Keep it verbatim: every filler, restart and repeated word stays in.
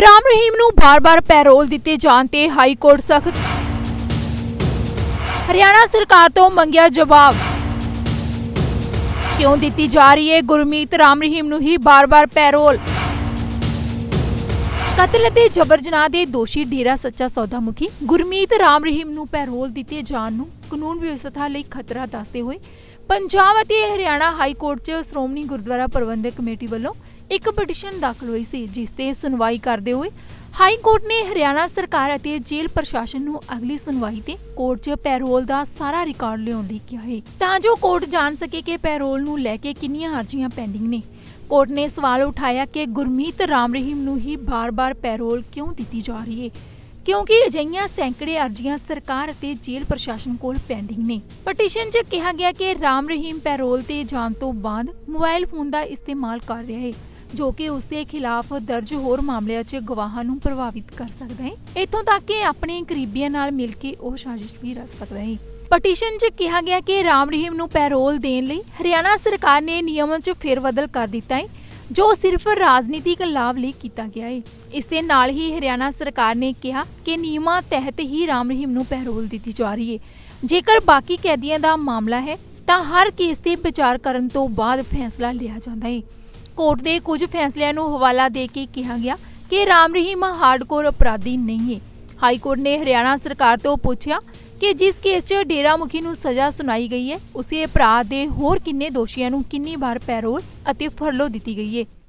राम रहीम नूं बार-बार पैरोल दिते जाण ते हाई कोर्ट सख्त। हरियाणा सरकार तो मंगिया जवाब। क्यों दिती जा रही है गुरमीत राम रहीम नूं ही बार-बार पैरोल। कतल ते जबर जनाह दे दोषी डेरा सच्चा सौदा मुखी गुरमीत राम रहीम नूं पैरोल दिते जाण नूं कानून व्यवस्था लई खतरा दसदे होए पंजाब अते हरियाणा हाई कोर्ट च श्रोमणी गुरुद्वारा प्रबंधक कमेटी वल्लों एक पटिशन दाखल हुई सी, जिस ते सुनवाई करदे हुए हाई कोर्ट ने हरियाणा सरकार अते जेल प्रशासन नूं अगली सुनवाई ते कोर्ट च पैरोल दा सारा रिकॉर्ड लियाउण लई किहा है, तां जो कोर्ट जान सके कि पैरोल नूं लैके किन्नियां अर्जियां पेंडिंग ने। कोर्ट ने सवाल उठाया कि गुरमीत राम रहीम नूं ही बार-बार पैरोल क्यों दी जा रही है, क्योंकि अजिहियां सैकड़े अर्जियां सरकार अते जेल प्रशासन कोल पेंडिंग ने। पटिशन च कहा गया कि राम रहीम पैरोल ते जाण तो बाद मोबाइल फोन का इस्तेमाल कर रहा है, जो कि उसके खिलाफ दर्ज होर मामलों च गवाहां नूं प्रभावित कर सकता है, इत्थों तक कि अपने करीबियां नाल मिल के वह साजिश भी रच सकता है। पटिशन च कहा गया कि राम रहीम नूं पैरोल देण लई हरियाणा सरकार ने नियमां च फेरबदल कर दिता है, जो सिर्फ राजनीतिक लाभ लिए किया गया है। इस दे नाल ही हरियाणा सरकार ने कहा कि नियमां तहत ही राम रहीम नूं पैरोल दी जा रही है। जेकर बाकी कैदियों का मामला है तां हर केस ते विचार करन तो बाद फैसला लिया जाता है। कोर्ट के कुछ फैसलों को हवाला दे के कहा गया कि राम रहीम हार्डकोर अपराधी नहीं है। हाई कोर्ट ने हरियाणा सरकार तो पूछा कि जिस केस च डेरा मुखी नूं सजा सुनाई गई है, उसे अपराध के होर किन्ने दोषियों नूं किन्नी बार पैरोल अते फरलो दी गई है।